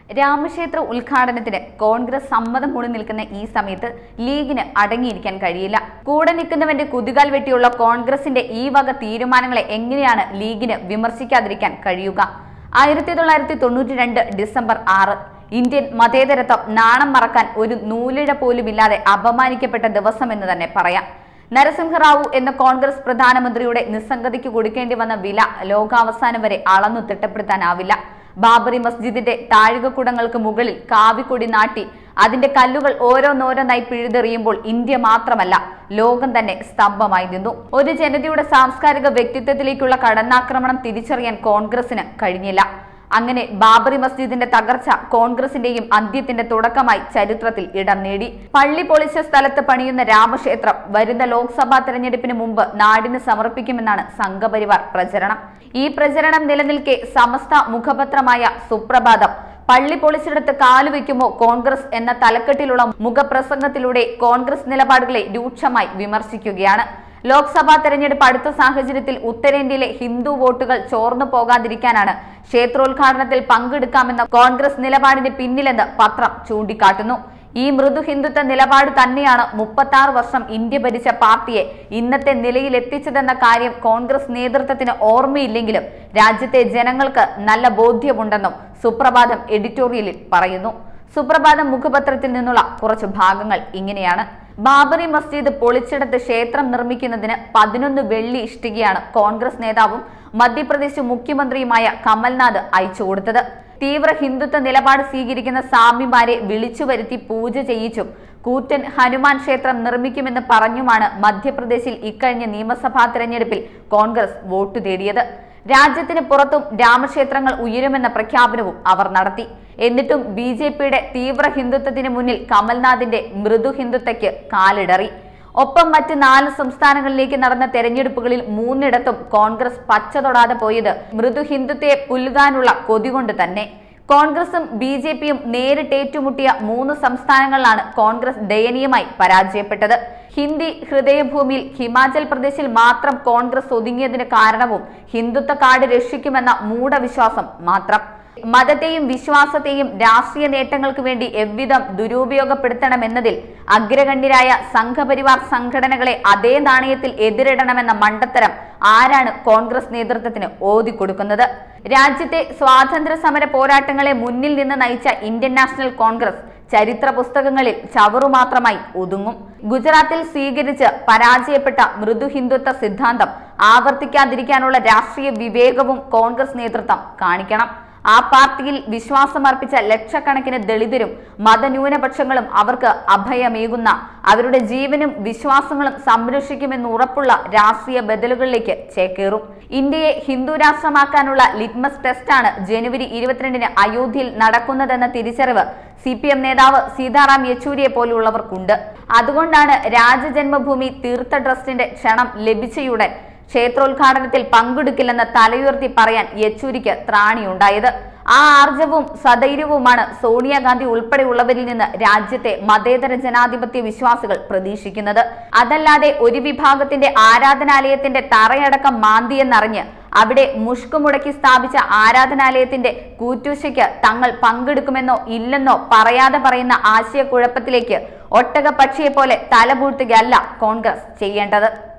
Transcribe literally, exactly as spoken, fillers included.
രാമക്ഷേത്ര ഉദ്ഘാടനത്തിന് കോൺഗ്രസ് സമ്മതം മൂടി നിൽക്കുന്ന ഈ സമയത്ത് ലീഗിന് അടങ്ങിയിരിക്കാൻ കഴിയില്ല. കൂടെ നിൽക്കുന്നവന്റെ കുതികാൽ വെട്ടിയുള്ള കോൺഗ്രസിന്റെ ഈ വക തീരുമാനങ്ങളെ എങ്ങനെയാണ് ലീഗിന് വിമർശിക്കാതിരിക്കാൻ കഴിയുക? ആയിരത്തി തൊള്ളായിരത്തി തൊണ്ണൂറ്റി രണ്ട് ഡിസംബർ ആറ് ഇന്ത്യൻ മതേതരത്വം നാണം മറക്കാൻ ഒരു നൂലിഴ പോലുമില്ലാതെ അപമാനിക്കപ്പെട്ട ദിവസമെന്ന് തന്നെ പറയാം. നരസിംഹറാവു എന്ന കോൺഗ്രസ് പ്രധാനമന്ത്രിയുടെ നിസ്സംഗതയ്ക്ക് കൊടുക്കേണ്ടി വന്ന വില ലോകാവസാനം വരെ അളന്നു തിട്ടപ്പെടുത്താനാവില്ല. ബാബറി മസ്ജിദിന്റെ താഴികക്കുടങ്ങൾക്ക് മുകളിൽ കാവിക്കൊടി നാട്ടി അതിന്റെ കല്ലുകൾ ഓരോന്നോരോന്നായി പിഴുതെറിയുമ്പോൾ ഇന്ത്യ മാത്രമല്ല ലോകം തന്നെ സ്തംഭമായി നിന്നു. ഒരു ജനതയുടെ സാംസ്കാരിക വ്യക്തിത്വത്തിലേക്കുള്ള കടന്നാക്രമണം തിരിച്ചറിയാൻ കോൺഗ്രസിന് കഴിഞ്ഞില്ല. അങ്ങനെ ബാബറി മസ്ജിദിന്റെ തകർച്ച കോൺഗ്രസിന്റെയും അന്ത്യത്തിന്റെ തുടക്കമായി ചരിത്രത്തിൽ ഇടം നേടി. പള്ളി പൊളിച്ച സ്ഥലത്ത് പണിയുന്ന രാമക്ഷേത്രം വരുന്ന ലോക്സഭാ തെരഞ്ഞെടുപ്പിന് മുമ്പ് നാടിന് സമർപ്പിക്കുമെന്നാണ് സംഘപരിവാർ പ്രചരണം. ഈ പ്രചരണം നിലനിൽക്കെ സമസ്ത മുഖപത്രമായ സുപ്രഭാതം പള്ളി പൊളിച്ചിടത്ത് കാലുവെക്കുമോ കോൺഗ്രസ് എന്ന തലക്കെട്ടിലുള്ള മുഖപ്രസംഗത്തിലൂടെ കോൺഗ്രസ് നിലപാടുകളെ രൂക്ഷമായി വിമർശിക്കുകയാണ്. ലോക്സഭാ തെരഞ്ഞെടുപ്പ് അടുത്ത സാഹചര്യത്തിൽ ഉത്തരേന്ത്യയിലെ ഹിന്ദു വോട്ടുകൾ ചോർന്നു പോകാതിരിക്കാനാണ് ക്ഷേത്രോദ്ഘാടനത്തിൽ പങ്കെടുക്കാമെന്ന കോൺഗ്രസ് നിലപാടിന് പിന്നിലെന്ന് പത്രം ചൂണ്ടിക്കാട്ടുന്നു. ഈ മൃദു ഹിന്ദുത്വ നിലപാട് തന്നെയാണ് മുപ്പത്തി ആറ് വർഷം ഇന്ത്യ ഭരിച്ച പാർട്ടിയെ ഇന്നത്തെ നിലയിലെത്തിച്ചതെന്ന കാര്യം കോൺഗ്രസ് നേതൃത്വത്തിന് ഓർമ്മയില്ലെങ്കിലും രാജ്യത്തെ ജനങ്ങൾക്ക് നല്ല ബോധ്യമുണ്ടെന്നും സുപ്രഭാതം എഡിറ്റോറിയലിൽ പറയുന്നു. സുപ്രഭാതം മുഖപത്രത്തിൽ നിന്നുള്ള കുറച്ച് ഭാഗങ്ങൾ ഇങ്ങനെയാണ്. ബാബറി മസ്ജിദ് പൊളിച്ചിടത്ത് ക്ഷേത്രം നിർമ്മിക്കുന്നതിന് പതിനൊന്ന് വെള്ളി ഇഷ്ടികയാണ് കോൺഗ്രസ് നേതാവും മധ്യപ്രദേശ് മുഖ്യമന്ത്രിയുമായ കമൽനാഥ് അയച്ചു കൊടുത്തത്. തീവ്ര ഹിന്ദുത്വ നിലപാട് സ്വീകരിക്കുന്ന സ്വാമിമാരെ വിളിച്ചു വരുത്തി പൂജ ചെയ്യിച്ചും കൂറ്റൻ ഹനുമാൻ ക്ഷേത്രം നിർമ്മിക്കുമെന്ന് പറഞ്ഞുമാണ് മധ്യപ്രദേശിൽ ഇക്കഴിഞ്ഞ നിയമസഭാ തെരഞ്ഞെടുപ്പിൽ കോൺഗ്രസ് വോട്ട് തേടിയത്. രാജ്യത്തിന് പുറത്തും രാമക്ഷേത്രങ്ങൾ ഉയരുമെന്ന പ്രഖ്യാപനവും അവർ നടത്തി. എന്നിട്ടും ബി ജെ പിയുടെ തീവ്ര ഹിന്ദുത്വത്തിന് മുന്നിൽ കമൽനാഥിന്റെ മൃദു ഹിന്ദുത്വയ്ക്ക് കാലിടറി. ഒപ്പം മറ്റ് നാല് സംസ്ഥാനങ്ങളിലേക്ക് നടന്ന തെരഞ്ഞെടുപ്പുകളിൽ മൂന്നിടത്തും കോൺഗ്രസ് പച്ച തൊടാതെ പോയത് മൃദു ഹിന്ദുത്വയെ പുൽകാനുള്ള കൊതികൊണ്ട് തന്നെ. കോൺഗ്രസും ബി ജെ പിയും നേരിട്ടേറ്റുമുട്ടിയ മൂന്ന് സംസ്ഥാനങ്ങളിലാണ് കോൺഗ്രസ് ദയനീയമായി പരാജയപ്പെട്ടത്. ഹിന്ദി ഹൃദയഭൂമിയിൽ ഹിമാചൽ പ്രദേശിൽ മാത്രം കോൺഗ്രസ് ഒതുങ്ങിയതിന് കാരണവും ഹിന്ദുത്വ കാർഡ് രക്ഷിക്കുമെന്ന മൂഢവിശ്വാസം മാത്രം. മതത്തെയും വിശ്വാസത്തെയും രാഷ്ട്രീയ നേട്ടങ്ങൾക്ക് വേണ്ടി എவ்விധം ദുരുപയോഗപ്പെടുത്തണമെന്നതിൽ അഗ്രഗണ്യരായ സംഘപരിവാർ സംഘടനകളെ അതേ നാണയത്തിൽ എതിരിടണമെന്ന മണ്ടത്തരം ആരാണ് കോൺഗ്രസ് നേതൃത്വത്തിന് ഓതിക്കൊടുക്കുന്നത്? രാജ്യത്തെ സ്വാതന്ത്ര്യ സമര പോരാട്ടങ്ങളെ മുന്നിൽ നിന്ന് നയിച്ച ഇന്ത്യൻ നാഷണൽ കോൺഗ്രസ് ചരിത്ര പുസ്തകങ്ങളിൽ ചവറുമാത്രമായി ഒതുങ്ങും. ഗുജറാത്തിൽ സ്വീകരിച്ച് പരാജയപ്പെട്ട മൃദു ഹിന്ദുത്വ സിദ്ധാന്തം ആവർത്തിക്കാതിരിക്കാനുള്ള രാഷ്ട്രീയ വിവേകവും കോൺഗ്രസ് നേതൃത്വം കാണിക്കണം. ആ പാർട്ടിയിൽ വിശ്വാസമർപ്പിച്ച ലക്ഷക്കണക്കിന് ദളിതരും മതന്യൂനപക്ഷങ്ങളും അവർക്ക് അഭയമേകുന്ന അവരുടെ ജീവനും വിശ്വാസങ്ങളും സംരക്ഷിക്കുമെന്ന് ഉറപ്പുള്ള രാഷ്ട്രീയ ബദലുകളിലേക്ക് ചേക്കേറും. ഇന്ത്യയെ ഹിന്ദു രാഷ്ട്രമാക്കാനുള്ള ലിറ്റ്മസ് ടെസ്റ്റാണ് ജനുവരി ഇരുപത്തിരണ്ടിന് അയോധ്യയിൽ നടക്കുന്നതെന്ന തിരിച്ചറിവ് സി പി എം നേതാവ് സീതാറാം യെച്ചൂരിയെ പോലുള്ളവർക്കുണ്ട്. അതുകൊണ്ടാണ് രാജജന്മഭൂമി തീർത്ഥ ട്രസ്റ്റിന്റെ ക്ഷണം ലഭിച്ചയുടൻ ക്ഷേത്രോദ്ഘാടനത്തിൽ പങ്കെടുക്കില്ലെന്ന് തലയുയർത്തി പറയാൻ യെച്ചൂരിക്ക് ത്രാണിയുണ്ടായത്. ആ ആർജവും സധൈര്യവുമാണ് സോണിയാഗാന്ധി ഉൾപ്പെടെയുള്ളവരിൽ നിന്ന് രാജ്യത്തെ മതേതര ജനാധിപത്യ വിശ്വാസികൾ പ്രതീക്ഷിക്കുന്നത്. അതല്ലാതെ ഒരു വിഭാഗത്തിന്റെ ആരാധനാലയത്തിന്റെ തറയടക്കം മാന്തിയെന്നറിഞ്ഞ് അവിടെ മുഷ്കുമുടക്കി സ്ഥാപിച്ച ആരാധനാലയത്തിന്റെ കൂറ്റൂശയ്ക്ക് തങ്ങൾ പങ്കെടുക്കുമെന്നോ ഇല്ലെന്നോ പറയാതെ പറയുന്ന ആശയക്കുഴപ്പത്തിലേക്ക് ഒട്ടക പക്ഷിയെ പോലെ തലപൂഴ്ത്തുകയല്ല കോൺഗ്രസ് ചെയ്യേണ്ടത്.